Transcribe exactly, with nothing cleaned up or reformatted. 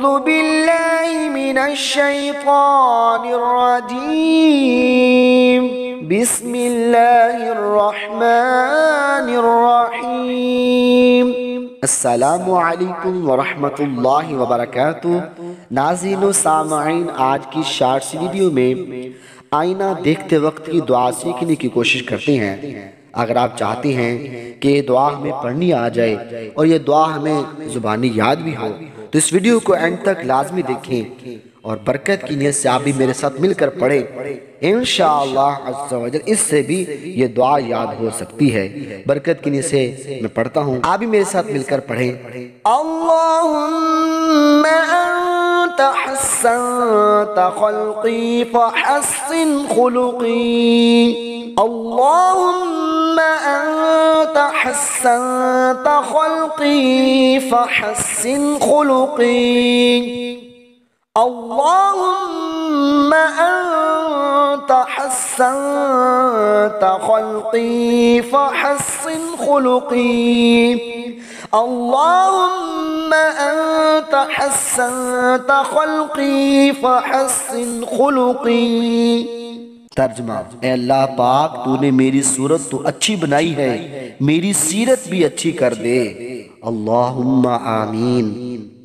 अऊज़ु बिल्लाहि मिनश शैतानिर रजीम। बिस्मिल्लाहिर रहमानिर रहीम। अस्सलामु अलैकुम वरहमतुल्लाहि वबरकातुहू। नाज़रीन व सामईन, आज की शॉर्ट्स वीडियो में आईना देखते वक्त की दुआ सीखने की कोशिश करते हैं। अगर आप चाहते हैं कि ये दुआ हमें पढ़नी आ जाए और ये दुआ हमें ज़ुबानी याद भी हो, तो इस वीडियो को एंड तक लाजमी देखें और बरकत की नीयत से आप भी मेरे साथ मिलकर पढ़ें। इंशाअल्लाह अज़्ज़ा वजल इससे भी ये दुआ याद हो सकती है। बरकत की नीयत से मैं पढ़ता हूँ, आप भी मेरे साथ मिलकर पढ़ें। अल्लाहुम्मा अंत हस्सनत खल्क़ी फहस्सिन खुलुक़ी। अल्लाहुम्मा अंत हस्सनत खल्क़ी फहस्सिन खुलुक़ी। अल्लाहुम्मा अंत हस्सनत खल्क़ी फहस्सिन खुलुक़ी। अल्लाहुम्मा अंत हस्सनत खल्क़ी फहस्सिन खुलुक़ी। तर्जुमा, ए अल्लाह पाक, तूने मेरी सूरत तो अच्छी बनाई है, मेरी सीरत भी अच्छी कर दे। अल्लाहुम्मा आमीन।